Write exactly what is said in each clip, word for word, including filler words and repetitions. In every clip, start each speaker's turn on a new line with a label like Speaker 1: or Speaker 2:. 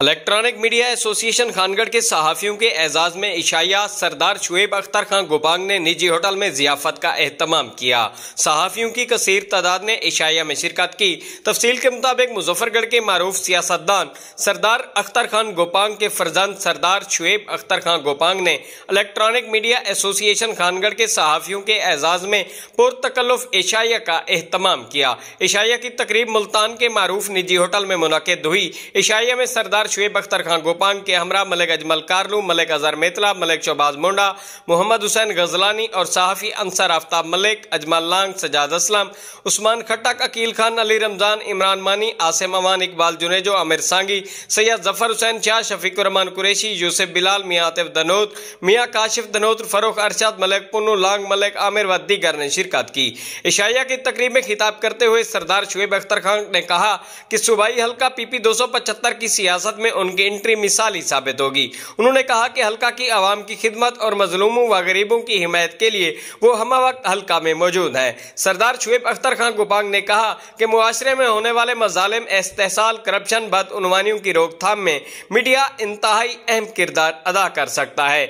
Speaker 1: Electronic media ایسوسی ایشن خانگڑھ کے صحافیوں کے اعزاز میں عشائیہ سردار شعیب اختر خان گوپانگ نے نجی ہوٹل میں ضیافت کا اہتمام کیا۔ صحافیوں کی کثیر تعداد نے عشائیہ میں شرکت کی۔ تفصیل کے مطابق مظفر گڑھ کے معروف سیاستدان سردار اختر خان گوپانگ کے فرزند سردار شعیب اختر خان گوپانگ نے الیکٹرانک میڈیا ایسوسی ایشن خانگڑھ کے صحافیوں کے اعزاز میں پرتکلف عشائیہ کا اہتمام کیا۔ عشائیہ کی تقریب ملتان کے معروف نجی ہوٹل میں منعقد ہوئی۔ عشائیہ میں سردار شعیب اختر خان گوپانگ کے ہمراہ ملک اجمل کارلو، ملک اظہر میتلا، ملک شہباز مونڈا، محمد حسین غزلانی اور صحافی انصر آفتاب ملک، اجمل لانگ، سجاد اسلم، عثمان کھٹک، عقیل خان، علی رمضان، عمران مانی، عاصم امان، اقبال جنیجو، عامر سانگی، سید ظفر حسین شاہ، شفیق الرحمان قریشی، یوسف بلال، میاں عاطف دنوت، میاں کاشف دنوت، فروخ ارشاد، ملک پنو لانگ، ملک عامر و دیگر نے شرکت کی۔ عشائیہ کی تقریب میں خطاب کرتے ہوئے سردار شعیب اختر خان نے کہا کہ صوبائی حلقہ پی پی دو سو پچہتر کی سیاست میں ان کی انٹری مثالی ثابت ہوگی۔ انہوں نے کہا کہ حلقہ کی عوام کی خدمت اور مظلوموں و غریبوں کی حمایت کے لیے وہ ہمہ وقت حلقہ میں موجود ہیں۔ سردار شعیب اختر خان گوپانگ نے کہا کہ معاشرے میں ہونے والے مظالم، استحصال، کرپشن، بدعنوانیوں کی روک تھام میں میڈیا انتہائی اہم کردار ادا کر سکتا ہے۔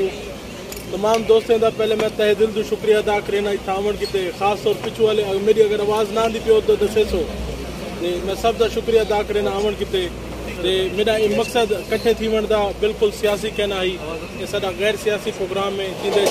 Speaker 2: تمام دوستوں کا پہلے میں تہ دل تو شکریہ ادا کرنا تھامن کی خاص طور پچھو والے میری اگر آواز نہ دی پیو تو دسے سو میں سب کا شکریہ ادا کرنا آمن کی میرا یہ مقصد کٹھے تھی ون دا بالکل سیاسی کہنا ہی یہ سارا غیر سیاسی پروگرام ہے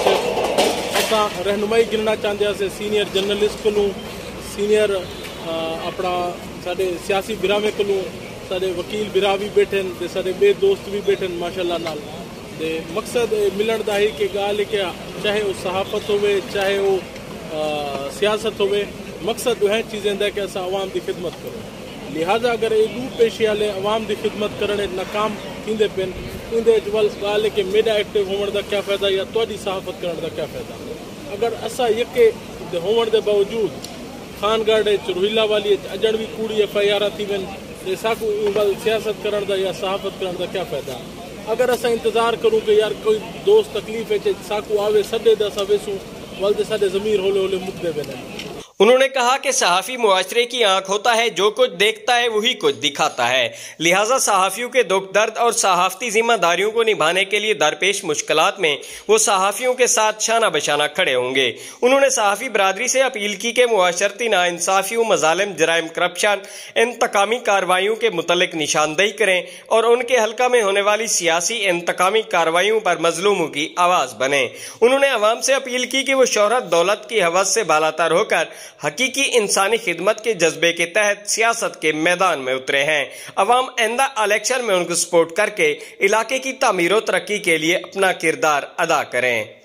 Speaker 2: جہد رہنمائی گرنا چاہتے ہیں سینئر جرنلسٹ کو سینئر اپنا سارے سیاسی براوے کو سارے وکیل برا بھی بیٹھے سارے بے دوست بھی بیٹھے ماشاء اللہ نال دے مقصد ملن دا ہی کہ گال کہ چاہے وہ صحافت ہوئے چاہے وہ سیاست ہوئے مقصد وہ چیزیں دا کہ ایسا عوام دی خدمت کرو۔ لہذا اگر یہ دو پیشی والے عوام دی خدمت کرنے ناکام تھیندے پن اندے ول گال ہے کہ میڈیا ایکٹیو ہون دا کیا فائدہ یا تواڈی صحافت کرنے دا کیا فائدہ۔ اگر اسا یکے ہون دے باوجود خانگڑھ روہیلا والی اجڑ بھی کوڑی ایف آئی آر تھی ون ساکو ول سیاست کرنے دا یا صحافت کرنے دا کیا فائدہ۔ اگر اسا انتظار کروں کہ یار کوئی دوست تکلیف ہے ساکو آوے سڈے دا سا ویسو ول دے سارے ضمیر ہولے ہولے مکدے بنے۔
Speaker 1: انہوں نے کہا کہ صحافی معاشرے کی آنکھ ہوتا ہے، جو کچھ دیکھتا ہے وہی کچھ دکھاتا ہے، لہٰذا صحافیوں کے دکھ درد اور صحافتی ذمہ داریوں کو نبھانے کے لیے درپیش مشکلات میں وہ صحافیوں کے ساتھ شانہ بشانہ کھڑے ہوں گے۔ انہوں نے صحافی برادری سے اپیل کی کہ معاشرتی ناانصافیوں، مظالم، جرائم، کرپشن، انتقامی کارروائیوں کے متعلق نشاندہی کریں اور ان کے حلقہ میں ہونے والی سیاسی انتقامی کارروائیوں پر مظلوموں کی آواز بنیں۔ انہوں نے عوام سے اپیل کی کہ وہ شہرت دولت کی ہوس سے بالاتر ہو کر حقیقی انسانی خدمت کے جذبے کے تحت سیاست کے میدان میں اترے ہیں۔ عوام آئندہ الیکشن میں ان کو سپورٹ کر کے علاقے کی تعمیر و ترقی کے لیے اپنا کردار ادا کریں۔